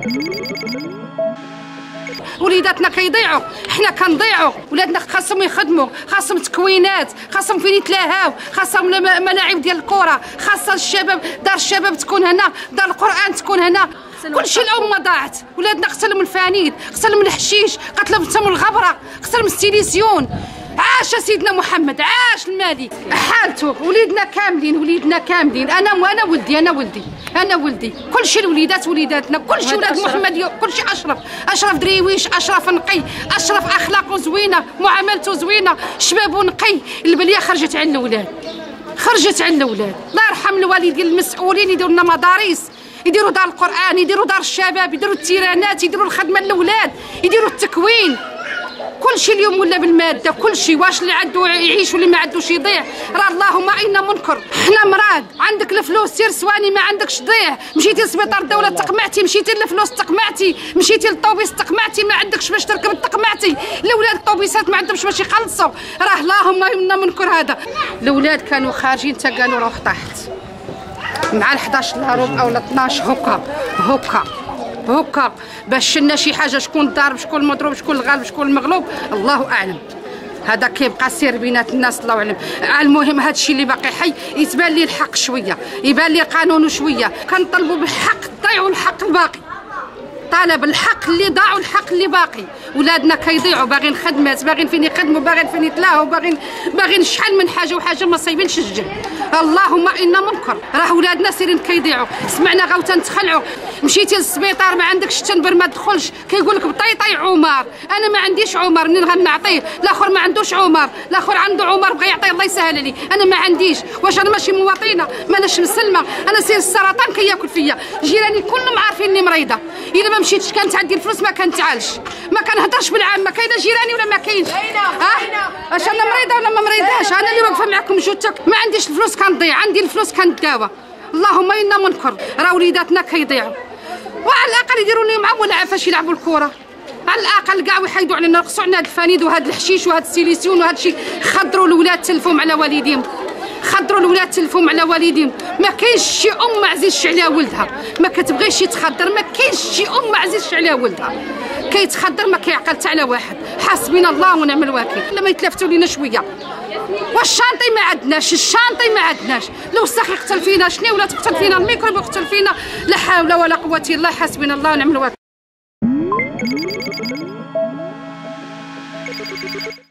وليداتنا كيضيعوا، حنا كنضيعوا. ولادنا خاصهم يخدموا، خاصهم تكوينات، خاصهم فين يتلاهاو، خاصهم ملاعب ديال الكره، خاص الشباب، دار الشباب تكون هنا، دار القران تكون هنا. كلشي الامه ضاعت. ولادنا قتلهم الفانيد، قتلهم الحشيش، قتلهم الغبره، قتلهم السيليسيون. عاش سيدنا محمد، عاش الملك. حالته وليدنا كاملين، وليدنا كاملين. انا ولدي كلشي الوليدات وليداتنا، كلشي ولاد محمد، كلشي اشرف درويش، اشرف نقي، اشرف اخلاقه زوينه، معاملته زوينه، شبابه نقي. البليه خرجت على الاولاد، الله يرحم الوالدين المسؤولين. يديروا لنا مدارس، يديروا دار القران، يديروا دار الشباب، يديروا التيرانات، يديروا الخدمه للاولاد، يديروا التكوين. كلشي اليوم ولا بالماده، كلشي. واش اللي عنده يعيش واللي ما عندوش يضيع؟ راه اللهم انا منكر. حنا مراد، عندك الفلوس سير سواني، ما عندكش ضيع. مشيتي لسبيطار الدوله تقمعتي، مشيتي للفلوس تقمعتي، مشيتي للطوبيس تقمعتي، ما عندكش باش تركب تقمعتي. الاولاد الطوبيسات ما عندهمش باش يخلصوا. راه اللهم انا منكر هذا. الاولاد كانوا خارجين تا قالوا روح طاحت مع 11 الهروب او 12 هكا باش شلنا شي حاجه. شكون الضارب، شكون المضروب، شكون الغالب، شكون المغلوب، الله اعلم. هذا كيبقى سير بينات الناس، الله اعلم. المهم هذا الشيء اللي باقي حي يتبان لي الحق شويه، يبان لي قانون شويه. كنطلبوا بالحق ضيعوا الحق الباقي، طالب الحق اللي ضاع والحق اللي باقي. ولادنا كيضيعوا، باغيين خدمات، باغيين فين يخدموا، باغيين فين يتلاهوا، باغيين شحال من حاجه وحاجه ما صايبينش الجهد. اللهم انا منكر. راه ولادنا سيرين كيضيعوا. سمعنا غاوتا نتخلعوا، مشيتي للسبيطار ما عندكش التنبر ما تدخلش، كيقول لك بطيطي عمر. انا ما عنديش عمر، منين غنعطيه؟ الاخر ما عندوش عمر، الاخر عنده عمر بغى يعطيه، الله يسهل عليه. انا ما عنديش. واش انا ماشي مواطنه؟ ماناش مسلمه. انا سير السرطان كياكل فيا، جيراني كلهم عارفين اني مريضه. الا ما مشيتش كانت عندي الفلوس ما كنتعالج، ما كنهضرش بالعامه. كاينه جيراني ولا ما كاينش؟ واش انا مريضه ولا ما مريضاش؟ انا اللي واقفه معكم جوتك. ما عنديش الفلوس كنضيع، عندي الفلوس كنداوى. اللهم انا منكر. راه وليداتنا كيضيعوا، وعلى الاقل يديروا لهم عام ولا عفاش يلعبوا الكره. على الاقل كاع ويحيدوا علينا، نقصوا علينا هاد الفانيد وهاد الحشيش وهاد السيليسيون وهاد الشيء. خضروا الاولاد تلفهم على والديهم، ما كاينش شي ام ما عزيزش عليها ولدها، ما كتبغيش يتخدر. ما كاينش شي ام ما عزيزش عليها ولدها. كيتخدر ما كيعقل حتى على واحد. حسبنا الله ونعم الوكيل. لما يتلفتوا لينا شويه. والشانطي ما عندناش، الوسخ يقتل فينا، شنو ولا تقتل فينا الميكروب، يقتل فينا. لا حول ولا قوه الا بالله. حسبنا الله ونعم الوكيل.